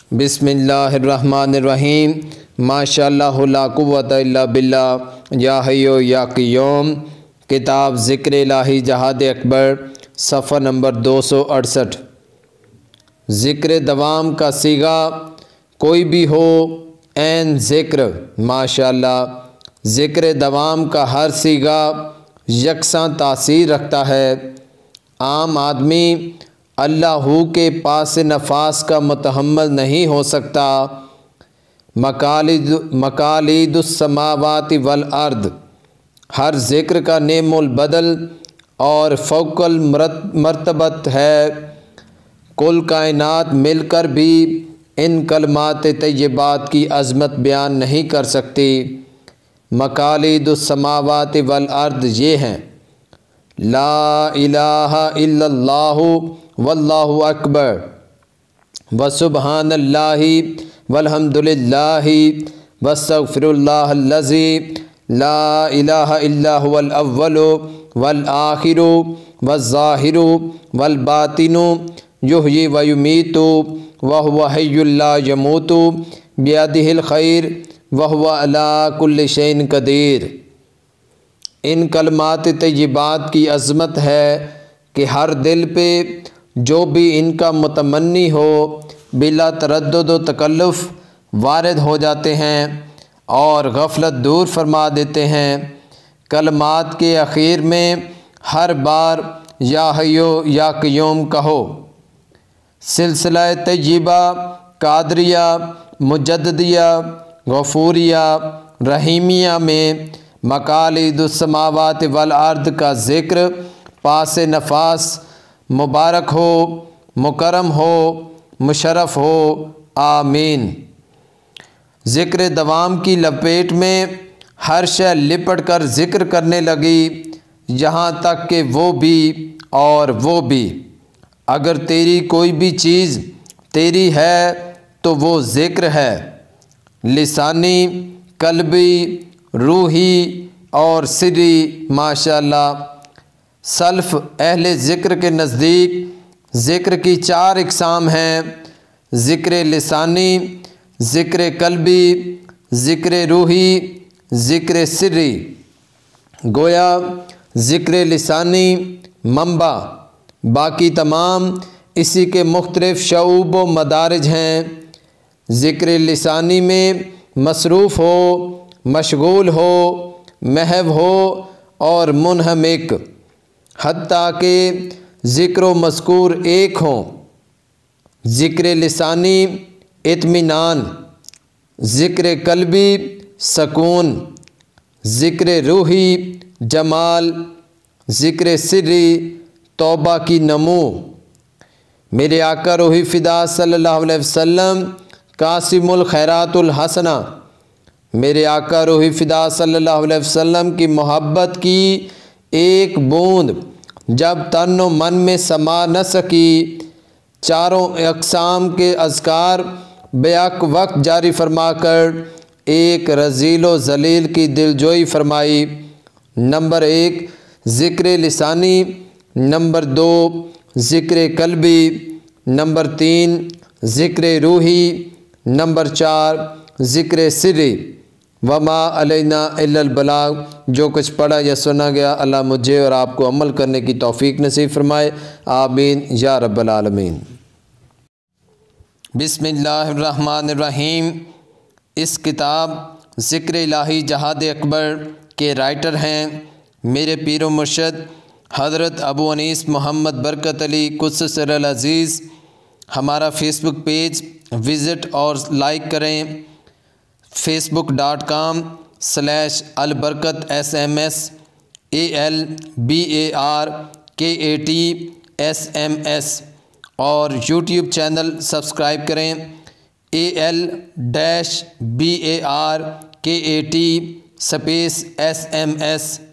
बिस्मिल्लाहिर्रहमानिर्रहीम। माशाअल्लाह ला कुव्वता इल्ला बिल्लाह। या हय्यो या क़य्यूम। किताब ज़िक्र इलाही जहाद अकबर, सफ़ा नंबर 268। ज़िक्र दवाम का सीगा कोई भी हो, ऐन ज़िक्र। माशाअल्लाह ज़िक्र दवाम का हर सीगा यकसां तासीर रखता है। आम आदमी अल्लाहू के पास नफास का मुतहम्मल नहीं हो सकता। मकालिदुस्समावाति वल अर्द, हर ज़िक्र का नेमुल बदल और फ़ौकल मरतबत है। कुल कायनात मिलकर भी इन कलमात तय्यबात की अज़मत बयान नहीं कर सकती। मकालिदुस्समावाति वल अर्द ये हैं: ला इलाहा इल्लल्लाहु वल्लाहु अकबर व सुब्हानल्लाहि वल्हम्दुलिल्लाहि वस्तगफिरुल्लाहल्लज़ी ला इलाहा इल्ला हुवल अव्वलु वल आखिरु वज़्ज़ाहिरु वल बातिनु युहयी व युमीतु व हुवा हय्युल ला यमूतु बियदिहिल खैर व हुवा अला कुल्लि शैइन कदीर। इन कलमात तय्यबात की अज़मत है कि हर दिल पे जो भी इनका मुतमन्नी हो बिला तरद्दुद व तकल्लुफ़ वारिद हो जाते हैं और गफलत दूर फरमा देते हैं। कलमात के आखिर में हर बार या हय्यो या क़य्यूम कहो। सिलसिला तय्यबा कादरिया, मुजद्दिदिया, गफूरिया, रहीमिया में मकालिदुस्समावाति वल अर्द का ज़िक्र पास नफास मुबारक हो, मुकरम हो, मुशर्रफ हो। आमीन। ज़िक्र दवाम की लपेट में हर शय लिपट कर ज़िक्र करने लगी, यहाँ तक कि वो भी और वो भी। अगर तेरी कोई भी चीज़ तेरी है तो वो ज़िक्र है, लिसानी, कल्बी, रूही और सिरी। माशाअल्लाह सल्फ़ अहले ज़िक्र के नज़दीक ज़िक्र की चार इक़साम हैं: ज़िक्र लिसानी, ज़िक्र कल्बी, ज़िक्र रूही, ज़िक्र सिरी। गोया ज़िक्र लिसानी मंबा, बाकी तमाम इसी के मुख्तलिफ़ शऊब व मदारिज हैं। ज़िक्र लिसानी में मसरूफ़ हो, मशगूल हो, महव हो और मुनहमिक, हत्ता के ज़िक्र व मज़कूर एक हों। ज़िक्र लिसानी इत्मीनान, ज़िक्र कल्बी सकून, ज़िक्र रूही जमाल, ज़िक्र सिरी तौबा की नमू। मेरे आका रूही फ़िदा सल्लल्लाहु अलैहि वसल्लम कासिमुल खैरातुल हसना, मेरे आका रूही फ़िदा सल्लल्लाहु अलैहि वसल्लम की मोहब्बत की एक बूंद जब तन व मन में समा न सकी, चारों अक़साम के अज़कार बेअक वक्त जारी फरमाकर एक रज़ील व ज़लील की दिलजोई फरमाई। नंबर 1 ज़िक्र लिसानी, नंबर 2 ज़िक्र कल्बी, नंबर 3 ज़िक्र रूही, नंबर 4 ज़िक्र सिरी। वमा अलैना इल्लल बलाग। जो कुछ पढ़ा या सुना गया अल्लाह मुझे और आपको अमल करने की तौफ़ीक नसीब फरमाए। आमीन या रब्बल आलमीन। बिस्मिल्लाहिर्रहमानिर्रहीम। इस किताब ज़िक्र इलाही जहाद अकबर के राइटर हैं मेरे पीर व मुर्शद हज़रत अबू अनीस मोहम्मद बरकत अली कुद्दस सिर्रुल अज़ीज़। हमारा फ़ेसबुक पेज विज़िट और लाइक करें, facebook.com/albarkat_sms ALBARKATSMS और यूट्यूब चैनल सब्सक्राइब करें AL-BARKAT_SMS।